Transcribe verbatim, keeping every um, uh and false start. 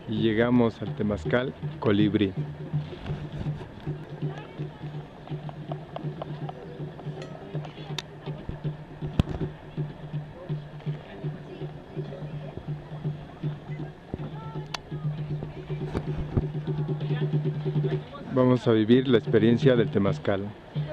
y llegamos al Temazcal Colibrí. Vamos a vivir la experiencia del Temazcal.